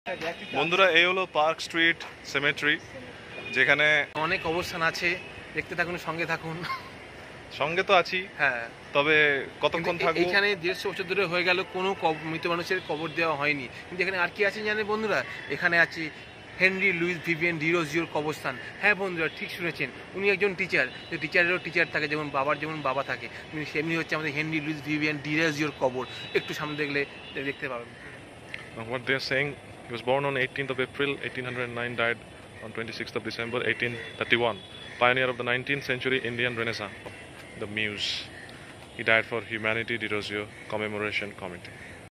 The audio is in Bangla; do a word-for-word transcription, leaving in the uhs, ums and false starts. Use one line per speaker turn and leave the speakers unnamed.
বন্ধুরা এই হলো পার্ক স্ট্রিট সেমেট্রি, যেখানে
অনেক অবস্থান আছে, দেখতে থাকুন, সঙ্গে থাকুন।
সঙ্গে তো আছি,
হ্যাঁ,
তবে কতক্ষণ থাকবো?
এখানে দেড়শো বছর ধরে হয়ে গেল কোনো মৃত মানুষের কবর দেওয়া হয়নি, কিন্তু এখানে আর কি আছে জানেন বন্ধুরা? এখানে আছে হেনরি লুইস ভিভিয়ান ডিরোজিওর কবরস্থান। হ্যাঁ বন্ধুরা, ঠিক শুনেছেন, উনি একজন টিচার। যে টিচারেরও টিচার থাকে, যেমন বাবার যেমন বাবা থাকে, সেমনি হচ্ছে আমাদের হেনরি লুইস ভিভিয়ান ডিরোজিওর কবর। একটু সামনে দেখলে দেখতে পাবেন।
What they are saying, he was born on eighteenth of April eighteen oh nine, died on twenty-sixth of December eighteen thirty-one. Pioneer of the nineteenth century Indian Renaissance, the Muse. He died for Humanity Dirozio Commemoration Committee.